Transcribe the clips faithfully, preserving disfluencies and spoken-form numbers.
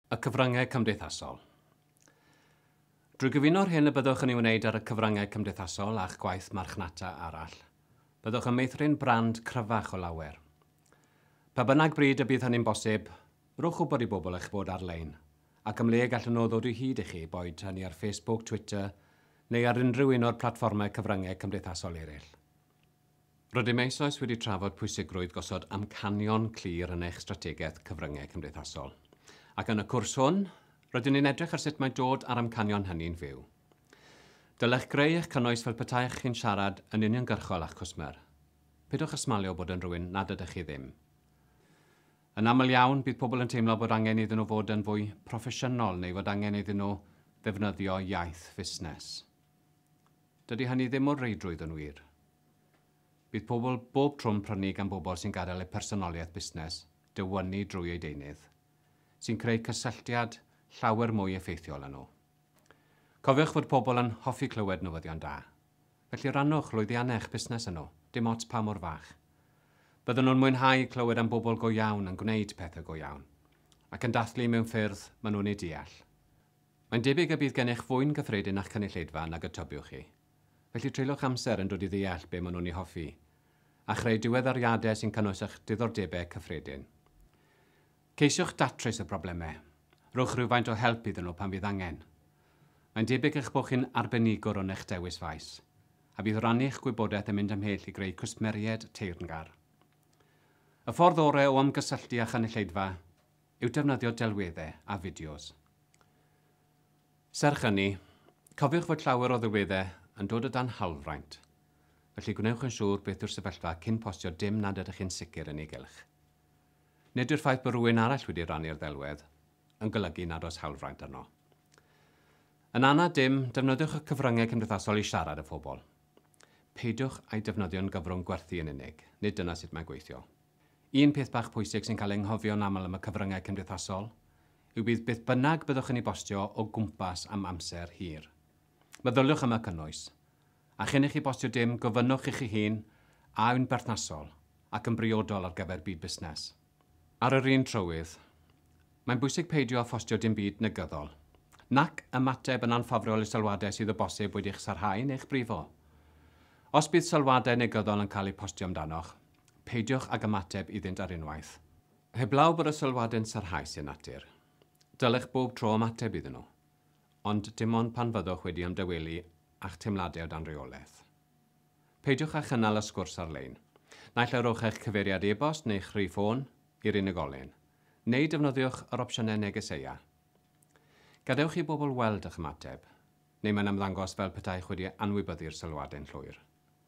Y cyfryngau cymdeithasol. Drwy gyfuno'r hyn y byddwch yn ei wneud ar y cyfryngau cymdeithasol a'ch gwaith marchnata arall, byddwch yn meithrin brand cryfach o lawer. Pa bynnag bryd y bydd hynny'n bosib, rwch wybod i bobl eich bod ar-lein, ac ym le gallen nhw ddod o hyd i chi boed hynny ar Facebook, Twitter, neu ar unrhyw un o'r platfformau cyfryngau cymdeithasol eraill. Rydym eisoes wedi trafod pwysigrwydd gosod amcanion clir yn eich strategaeth cyfryngau cymdeithasol. Ac yn y cwrs hwn, rydyn ni'n edrych ar sut mae dod ar amcanion hynny'n fyw. Dylech greu eich cynnwys fel petai chi'n siarad yn uniongyrchol a'ch cwsmer. Pidwch ysmalio bod yn rhywun nad ydych chi ddim. Yn aml iawn, bydd pobl yn teimlo bod angen iddyn nhw fod yn fwy proffesiynol neu fod angen iddyn nhw ddefnyddio iaith fusnes. Dydy hynny ddim o'r reidrwydd yn wir. Bydd pobl bob trwm prynu gan bobl sy'n gadael eu personoliaeth busnes dywynu drwy ei deunydd, sy'n creu cysylltiad llawer mwy effeithiol yn nhw. Cofiwch fod pobl yn hoffi clywed newyddion da. Felly rannwch lwyddiannau'ch busnes yn nhw, dim ots pa mor fach. Byddwn nhw'n mwynhau clywed am bobl go iawn yn gwneud pethau go iawn, ac yn dathlu mewn ffyrdd maen nhw'n ei deall. Mae'n debyg y bydd gennych fwy'n gyffredin a'ch cynulleidfa nag y tybiwch chi. Felly treulwch amser yn dod i ddeall be maen nhw'n ei hoffi, a chreu diweddariadau sy'n cynnwys eich diddordebau cyffredin. Ceisiwch datrys y broblemau. Rwch rhywfaint o help iddyn nhw pan fydd angen. Mae'n debyg eich bod chi'n arbenigwr o'n eich dewis faes, a bydd rannu eich gwybodaeth yn mynd ymhell i greu cwsmeriaid teyrngar. Y ffordd orau o ymgysylltu â chynulleidfa yw defnyddio delweddau a fideos. Serch hynny, cofiwch fod llawer o ddelweddau yn dod o dan hawlfraint, felly gwnewch yn siŵr beth yw'r sefyllfa cyn postio dim nad ydych chi'n sicr yn ei gylch. Nid yw'r ffaith bod rhywun arall wedi rannu'r ddelwedd yn golygu nad oes hawlfraint arno. Yn anad dim, defnyddiwch y cyfryngau cymdeithasol i siarad â phobl. Peidiwch a'u defnyddio'n gyfrwng gwerthu yn unig, nid dyna sut mae'n gweithio. Un peth bach pwysig sy'n cael ei anghofio'n aml am y cyfryngau cymdeithasol yw bydd beth bynnag byddwch yn ei bostio o gwmpas am amser hir. Meddyliwch am y cynnwys, a chyn i chi bostio dim, gofynnwch i chi hun a yw'n berthnasol ac yn briodol ar gyfer byd busnes. Ar yr un trywydd, mae'n bwysig peidio â phostio dim byd negyddol, nac ymateb yn anffafriol i sylwadau sydd o bosib wedi'ch sarhau neu'ch brifo. Os bydd sylwadau negyddol yn cael eu postio amdanoch, peidiwch ag ymateb iddynt ar unwaith. Heblaw bod y sylwadau'n sarhaus i'n natur, dylech bob tro ymateb iddyn nhw, ond dim ond pan fyddwch wedi ymdywelu a'ch teimladau o dan reolaeth. Peidiwch â chynnal y sgwrs ar-lein. Naill ai rowch eich cyfeiriad e-bost neu'ch rhif ffôn i'r unigolyn, neu defnyddiwch yr opsiynau negeseuau. Gadewch i bobl weld eich ymateb, neu mae'n ymddangos fel petai chi wedi anwybyddu'r sylwadau'n llwyr.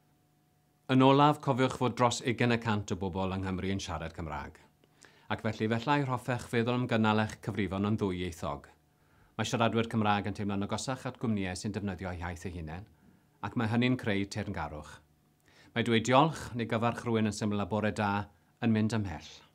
Yn olaf, cofiwch fod dros ugain y cant o bobl yng Nghymru yn siarad Cymraeg, ac felly fellai'r hoffech feddwl am gynnal eich cyfrifon yn ddwyieithog. Mae siaradwyr Cymraeg yn teimlo'n agosach at gwmnïau sy'n defnyddio iaith eu hunain, ac mae hynny'n creu teyrngarwch. Mae dweud diolch neu gyfarch rhywun yn syml a bore da yn mynd ymhell.